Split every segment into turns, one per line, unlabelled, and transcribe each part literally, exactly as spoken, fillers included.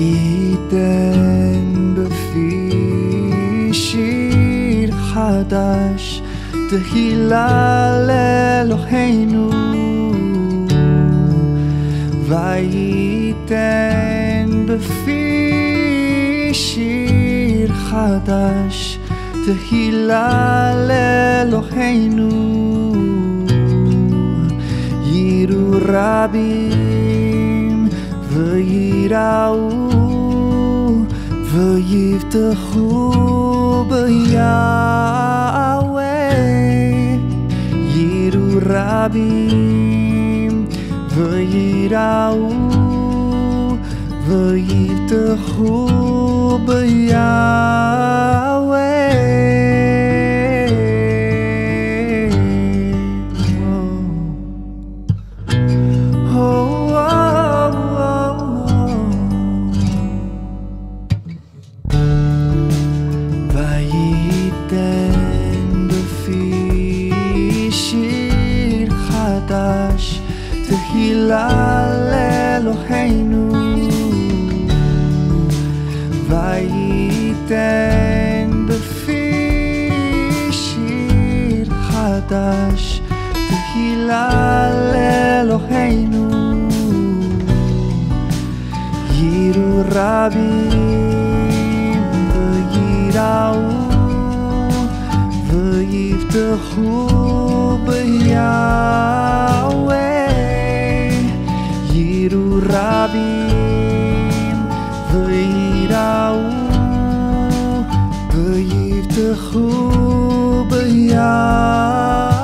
וייתן בפי שיר חדש תהילה לאלוהינו, וייתן בפי שיר חדש תהילה לאלוהינו. יראו רבים ויראו ויבטחו ביהוה. יראו רבים ויראו ויבטחו ביהוה. תהילה לאלוהינו, וייתן בפי שיר חדש תהילה לאלוהינו. יראו רבים ויראו ויבטחו ביהוה. יראו רבים ויראו ויבטחו ביהוה.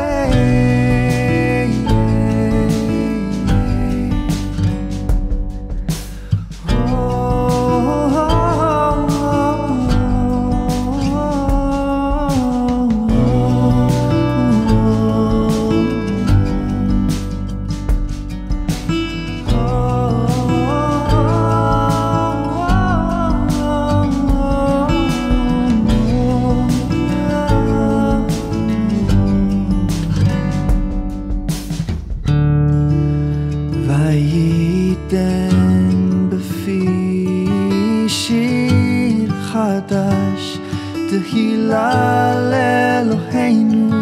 וייתן בפי שיר חדש תהילה לאלוהינו,